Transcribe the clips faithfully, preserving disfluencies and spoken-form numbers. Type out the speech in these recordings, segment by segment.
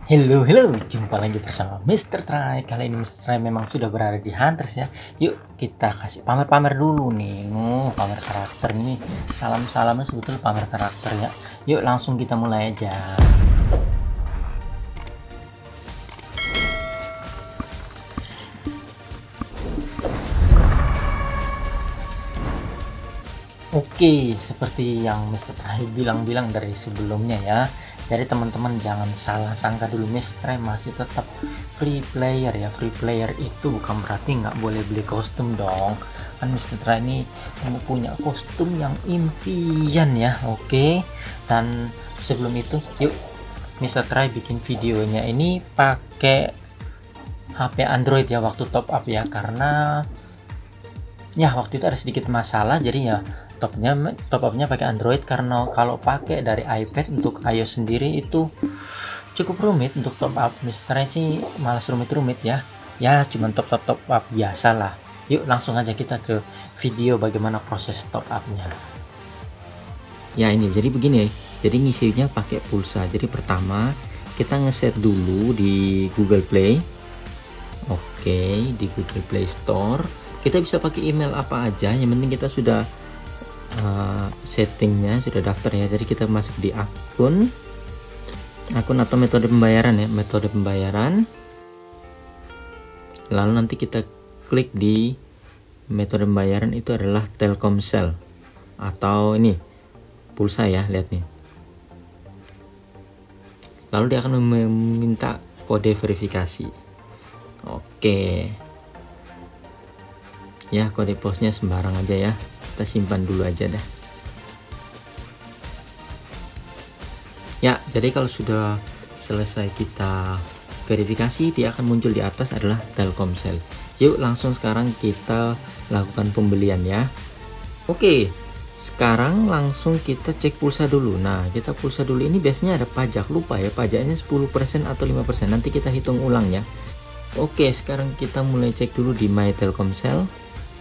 Halo, halo, jumpa lagi bersama mister Try. Kali ini mister Try memang sudah berada di Hunters ya. Yuk kita kasih pamer-pamer dulu nih. Oh, pamer karakter ini. Salam-salamnya sebetulnya pamer karakter ya. Yuk langsung kita mulai aja. Oke, seperti yang mister Try bilang-bilang dari sebelumnya ya. Jadi teman-teman jangan salah sangka dulu, mister Try masih tetap free player ya. Free player itu bukan berarti nggak boleh beli kostum dong. Kan mister Try ini punya kostum yang impian ya. Oke. Dan sebelum itu, yuk mister Try bikin videonya ini pakai H P Android ya waktu top up ya, karena ya waktu itu ada sedikit masalah, jadi ya topnya top upnya pakai Android, karena kalau pakai dari iPad untuk iOS sendiri itu cukup rumit untuk top up. mister Try sih malas rumit-rumit ya, ya cuman top top top up biasa lah. Yuk langsung aja kita ke video bagaimana proses top upnya. Ya ini jadi begini, jadi ngisinya pakai pulsa. Jadi pertama kita ngeset dulu di Google Play. Oke, di Google Play Store kita bisa pakai email apa aja, yang penting kita sudah uh, settingnya sudah daftar ya. Jadi kita masuk di akun akun atau metode pembayaran ya, metode pembayaran, lalu nanti kita klik di metode pembayaran itu adalah Telkomsel atau ini pulsa ya, lihat nih. Lalu dia akan meminta kode verifikasi. Oke ya, kode posnya sembarang aja ya, kita simpan dulu aja dah ya. Jadi kalau sudah selesai kita verifikasi, dia akan muncul di atas adalah Telkomsel. Yuk langsung sekarang kita lakukan pembelian ya. Oke, sekarang langsung kita cek pulsa dulu. Nah, kita pulsa dulu, ini biasanya ada pajak, lupa ya pajaknya sepuluh persen atau lima persen, nanti kita hitung ulang ya. Oke, sekarang kita mulai cek dulu di My Telkomsel.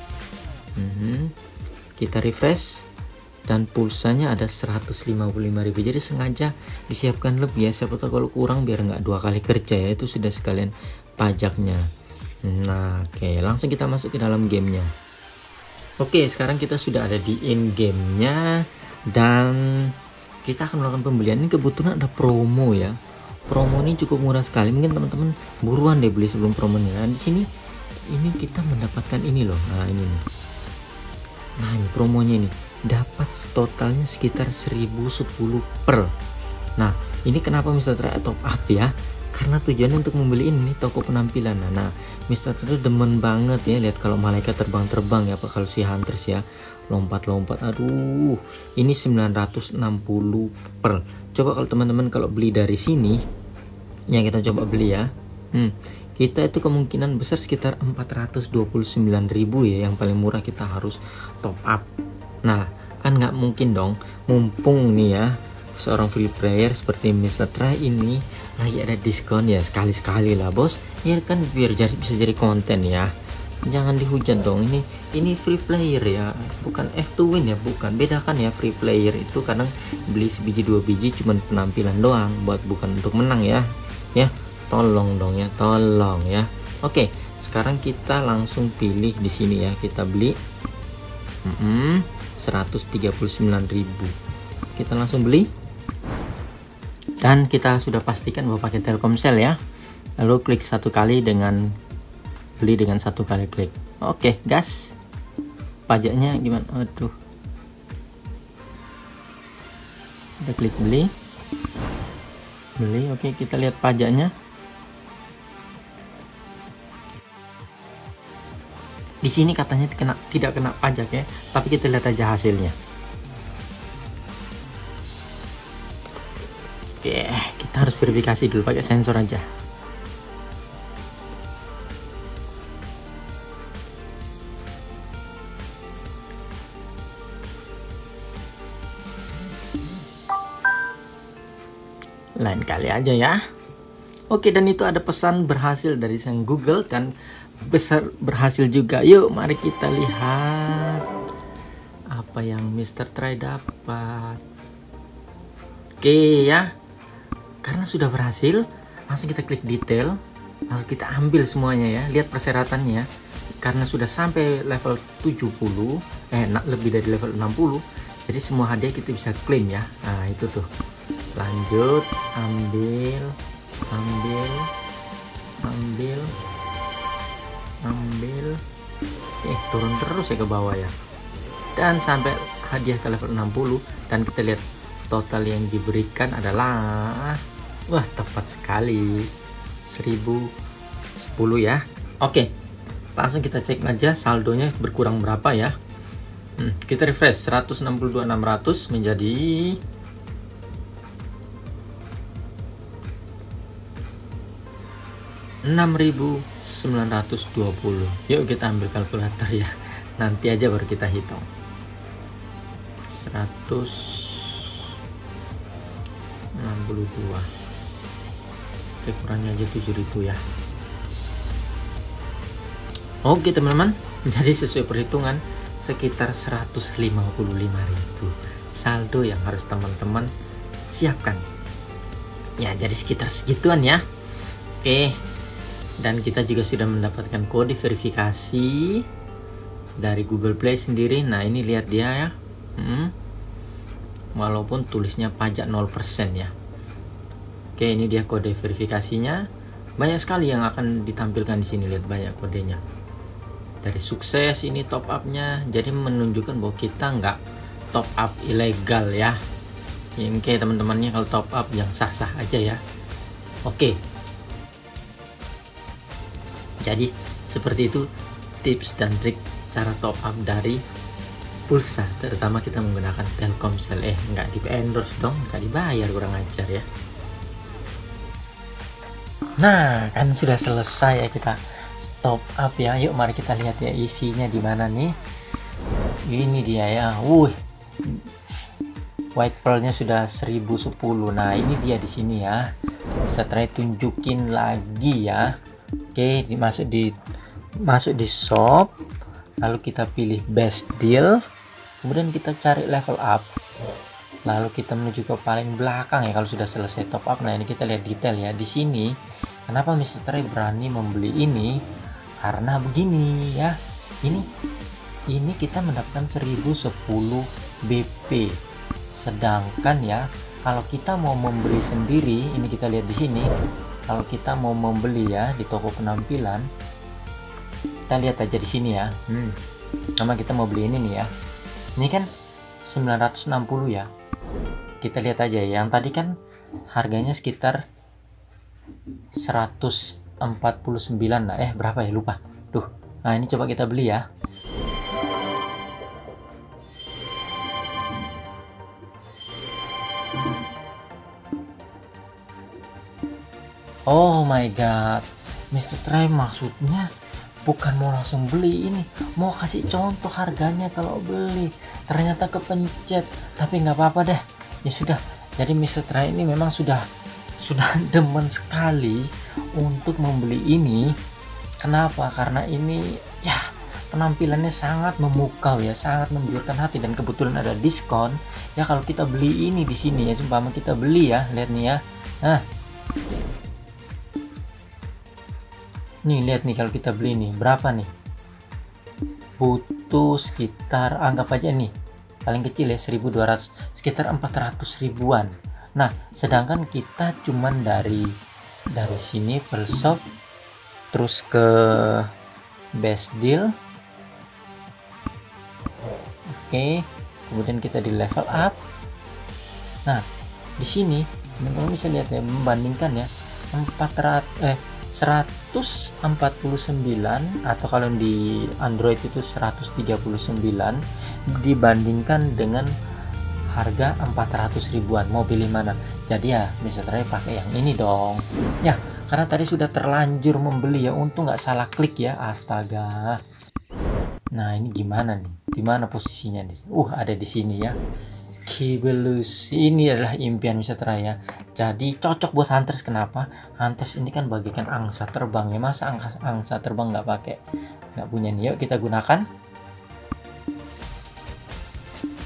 Hmm, kita refresh dan pulsanya ada seratus lima puluh lima ribu, jadi sengaja disiapkan lebih ya, siapa tahu kalau kurang biar nggak dua kali kerja ya, itu sudah sekalian pajaknya. Nah oke, langsung kita masuk ke dalam gamenya. Oke, sekarang kita sudah ada di in gamenya dan kita akan melakukan pembelian. Ini kebetulan ada promo ya, promo ini cukup murah sekali, mungkin teman-teman buruan deh beli sebelum promonya. Nah, di sini ini kita mendapatkan ini loh, nah ini nih. Nah ini promonya ini dapat totalnya sekitar seribu sepuluh per. Nah ini kenapa mister Try top up ya, karena tujuannya untuk membeli ini toko penampilan. Nah mister Try demen banget ya lihat kalau malaikat terbang-terbang ya, apa kalau si Hunters ya lompat-lompat. Aduh ini sembilan ratus enam puluh per. Coba kalau teman-teman kalau beli dari sini ya, kita coba beli ya. Hmm, kita itu kemungkinan besar sekitar empat ratus dua puluh sembilan ribu ya, yang paling murah kita harus top up. Nah kan nggak mungkin dong, mumpung nih ya seorang free player seperti mister Try ini lagi ada diskon ya, sekali-sekali lah bos ya kan, biar jadi bisa jadi konten ya. Jangan dihujat dong, ini ini free player ya, bukan F to win ya, bukan. Bedakan ya, free player itu kadang beli sebiji dua biji cuman penampilan doang, buat bukan untuk menang ya. Ya tolong dong ya, tolong ya. Oke, sekarang kita langsung pilih di sini ya, kita beli mm-hmm, seratus tiga puluh sembilan ribu, kita langsung beli dan kita sudah pastikan bahwa pakai Telkomsel ya. Lalu klik satu kali dengan beli dengan satu kali klik. Oke gas, pajaknya gimana? Aduh, kita klik beli beli. Oke, kita lihat pajaknya. Di sini katanya kena, tidak kena pajak ya, tapi kita lihat aja hasilnya. Oke, kita harus verifikasi dulu pakai sensor aja. Lain kali aja ya. Oke, dan itu ada pesan berhasil dari sang Google dan besar berhasil juga. Yuk mari kita lihat apa yang mister Try dapat. Oke ya, karena sudah berhasil langsung kita klik detail, lalu kita ambil semuanya ya. Lihat persyaratannya, karena sudah sampai level tujuh puluh, eh lebih dari level enam puluh, jadi semua hadiah kita bisa klaim ya. Nah itu tuh, lanjut, ambil ambil ambil ambil eh turun terus ya ke bawah ya, dan sampai hadiah ke level enam puluh. Dan kita lihat total yang diberikan adalah, wah tepat sekali, seribu sepuluh ya. Oke, langsung kita cek aja saldonya berkurang berapa ya. hmm, kita refresh, seratus enam puluh dua ribu enam ratus menjadi enam ribu sembilan ratus dua puluh. Yuk kita ambil kalkulator ya, nanti aja baru kita hitung. Seratus enam puluh dua, oke kurangnya aja tujuh ribu ya. Oke teman-teman, jadi sesuai perhitungan sekitar seratus lima puluh lima ribu saldo yang harus teman-teman siapkan ya, jadi sekitar segituan ya. Oke, dan kita juga sudah mendapatkan kode verifikasi dari Google Play sendiri. Nah ini lihat dia ya, hmm. walaupun tulisnya pajak nol persen ya. Oke, ini dia kode verifikasinya. Banyak sekali yang akan ditampilkan di sini, lihat banyak kodenya. Dari sukses ini top up-nya, jadi menunjukkan bahwa kita nggak top up ilegal ya. Ini kayak teman-temannya kalau top up yang sah-sah aja ya. Oke, jadi seperti itu tips dan trik cara top up dari pulsa, terutama kita menggunakan Telkomsel. Eh nggak di endorse dong, nggak dibayar, kurang ajar ya. Nah kan sudah selesai ya kita top up ya. Yuk mari kita lihat ya isinya di mana nih. Ini dia ya, wuh, white pearlnya sudah seribu sepuluh. Nah ini dia di sini ya, bisa try tunjukin lagi ya. Oke, dimasuk di masuk di shop, lalu kita pilih best deal, kemudian kita cari level up, lalu kita menuju ke paling belakang ya kalau sudah selesai top up. Nah ini kita lihat detail ya di sini. Kenapa mister Tray berani membeli ini? Karena begini ya, ini ini kita mendapatkan seribu sepuluh B P, sedangkan ya kalau kita mau membeli sendiri, ini kita lihat di sini. Kalau kita mau membeli ya di toko penampilan, kita lihat aja di sini ya. Hmm. Nama kita mau beli ini nih ya. Ini kan sembilan ratus enam puluh ya. Kita lihat aja ya. Yang tadi kan harganya sekitar seratus empat puluh sembilan lah. Eh berapa ya, lupa. Tuh. Nah, ini coba kita beli ya. Oh my god, mister Tray maksudnya bukan mau langsung beli ini, mau kasih contoh harganya kalau beli. Ternyata kepencet, tapi nggak apa-apa deh. Ya sudah, jadi mister Tray ini memang sudah sudah demen sekali untuk membeli ini. Kenapa? Karena ini ya penampilannya sangat memukau ya, sangat menggiurkan hati, dan kebetulan ada diskon. Ya kalau kita beli ini di sini ya, sumpah kita beli ya, lihat nih ya. Nah, nih lihat nih kalau kita beli nih berapa nih, butuh sekitar, anggap aja nih paling kecil ya seribu dua ratus, sekitar empat ratus ribuan. Nah sedangkan kita cuman dari dari sini Pearl Shop terus ke best deal, oke, kemudian kita di level up. Nah di sini teman-teman bisa lihat ya, membandingkan ya empat ratus eh seratus empat puluh sembilan, atau kalau di Android itu seratus tiga puluh sembilan, dibandingkan dengan harga empat ratus ribuan. Mau pilih mana? Jadi ya mister Tray pakai yang ini dong ya, karena tadi sudah terlanjur membeli ya, untung nggak salah klik ya, astaga. Nah ini gimana nih, dimana posisinya nih? Uh ada di sini ya. Kibelus, ini adalah impian mister Tray ya. Jadi cocok buat hunters. Kenapa? Hunters ini kan bagikan angsa terbang ya, masa angsa, angsa terbang nggak pakai, nggak punya nih. Yuk kita gunakan.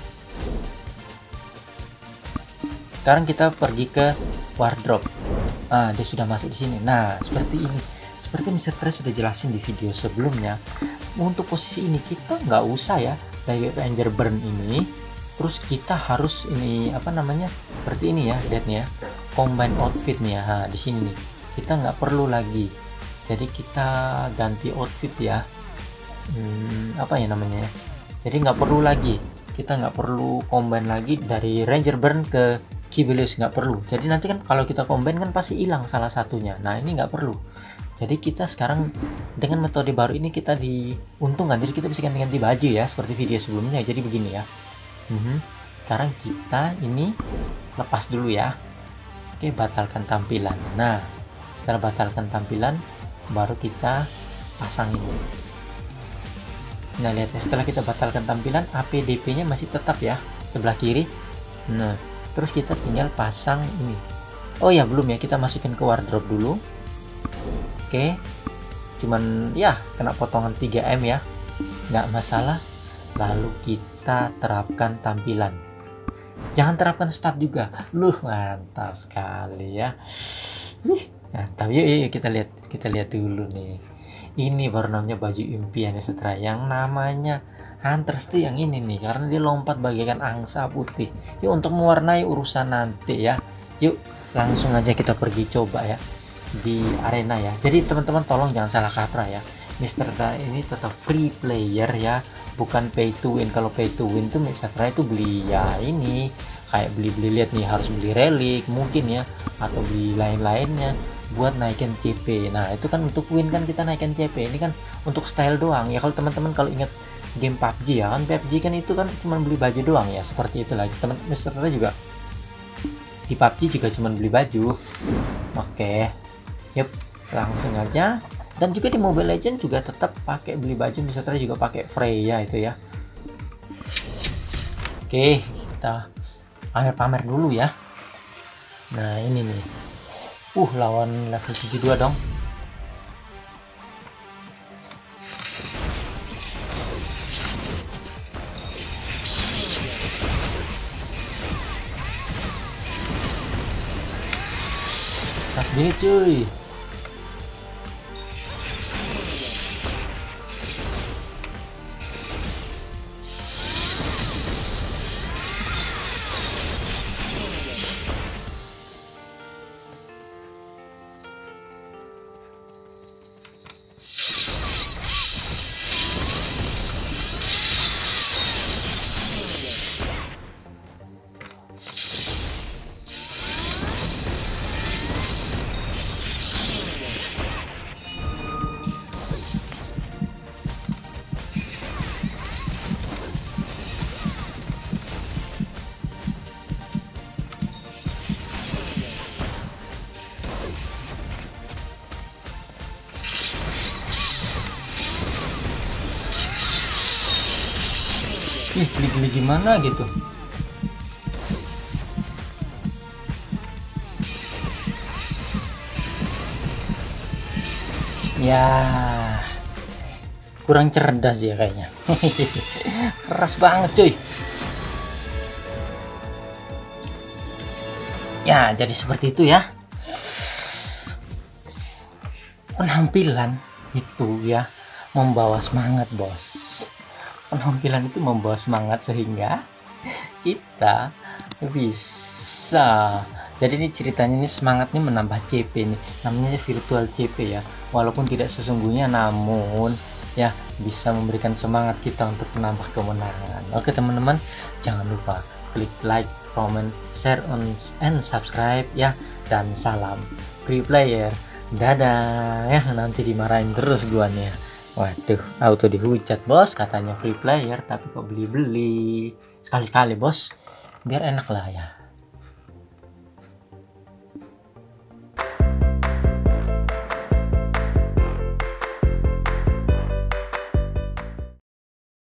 Sekarang kita pergi ke wardrobe. Ah, dia sudah masuk di sini. Nah, seperti ini. Seperti mister Tre sudah jelasin di video sebelumnya, untuk posisi ini kita nggak usah ya dari Ranger Burn ini. Terus kita harus ini apa namanya seperti ini ya, lihat nih ya, combine outfit nih ya. Nah, di sini nih kita nggak perlu lagi. Jadi kita ganti outfit ya. Hmm, apa ya namanya ya? Jadi nggak perlu lagi. Kita nggak perlu combine lagi dari Ranger Burn ke Kibelius, nggak perlu. Jadi nanti kan kalau kita combine kan pasti hilang salah satunya. Nah ini nggak perlu. Jadi kita sekarang dengan metode baru ini kita diuntungkan. Jadi kita bisa ganti-ganti baju ya seperti video sebelumnya. Jadi begini ya. Hmm. Sekarang kita ini lepas dulu ya. Oke, batalkan tampilan. Nah setelah batalkan tampilan baru kita pasang ini. Nah lihat ya, setelah kita batalkan tampilan A P D P nya masih tetap ya sebelah kiri. Nah terus kita tinggal pasang ini. Oh ya belum ya, kita masukin ke wardrobe dulu. Oke, cuman ya kena potongan tiga M ya, nggak masalah. Lalu kita terapkan tampilan. Jangan terapkan stat juga. Luh mantap sekali ya. Ih, mantap. Yuk, yuk, yuk kita lihat kita lihat dulu nih. Ini baru namanya baju impian ya setelah yang namanya Hunters tuh yang ini nih, karena dia lompat bagaikan angsa putih. Yuk untuk mewarnai urusan nanti ya. Yuk langsung aja kita pergi coba ya di arena ya. Jadi teman-teman tolong jangan salah kaprah ya. mister Tre ini tetap free player ya, bukan pay to win. Kalau pay to win tuh mister Tre itu beli ya ini kayak beli-beli, lihat nih harus beli relik mungkin ya, atau beli lain-lainnya buat naikin C P. Nah itu kan untuk win kan kita naikin C P, ini kan untuk style doang ya. Kalau teman-teman kalau ingat game P U B G ya kan, P U B G kan itu kan cuma beli baju doang ya, seperti itu lagi teman. mister Tre juga di P U B G juga cuma beli baju. Oke, yuk langsung aja. Dan juga di Mobile Legends juga tetap pakai beli baju, mister Tre juga pakai Freya itu ya. Oke, kita pamer-pamer dulu ya. Nah ini nih, uh lawan level tujuh puluh dua dong. Tas dia cuy. Ih, geli-geli gimana gitu. Ya, kurang cerdas ya kayaknya. Keras banget cuy. Ya, jadi seperti itu ya. Penampilan itu ya membawa semangat, bos. Penampilan itu membawa semangat sehingga kita bisa. Jadi ini ceritanya, ini semangatnya menambah C P nih, namanya virtual C P ya, walaupun tidak sesungguhnya namun ya bisa memberikan semangat kita untuk menambah kemenangan. Oke teman-teman, jangan lupa klik like, comment, share, and subscribe ya, dan salam free player. Dadah ya, nanti dimarahin terus guanya. Waduh, auto dihujat bos, katanya free player tapi kok beli-beli. Sekali-sekali bos, biar enak lah ya.